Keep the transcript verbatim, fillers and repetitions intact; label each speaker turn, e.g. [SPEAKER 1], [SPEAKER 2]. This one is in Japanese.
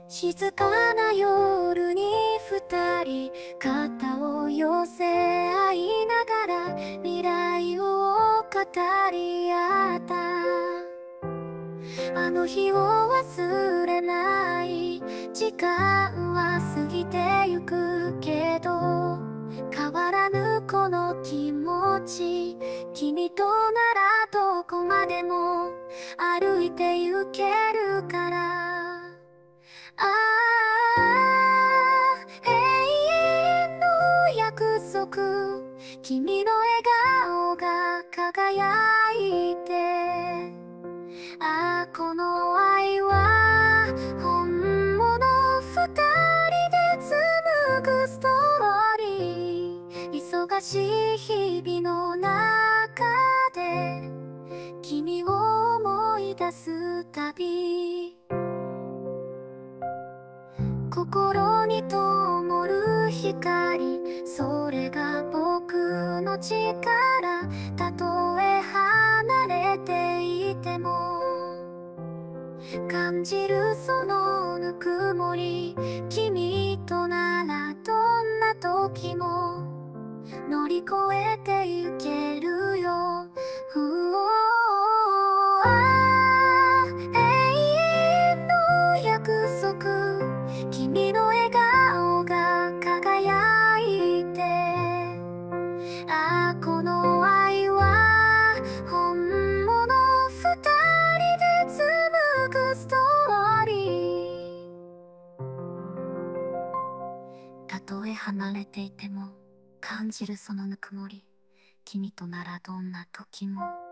[SPEAKER 1] 静かな夜に二人肩を寄せ合いながら未来を語り合った。あの日を忘れない。時間は過ぎてゆくけど変わらぬこの気持ち。君とならどこまでも歩いて行けるから。ああ、永遠の約束。君の笑顔が輝いて、ああこの愛は本物。二人で紡ぐストーリー。忙しい日々の中で君を思い出すたび、心に灯る光、それが僕の力。たとえ離れていても感じるそのぬくもり。君とならどんな時も乗り越えてゆけるよ。うおーあー永遠の約束。君の笑顔が輝いて、ああこの愛は本物。二人で紡ぐストーリー。たとえ離れていても感じるそのぬくもり。君とならどんな時も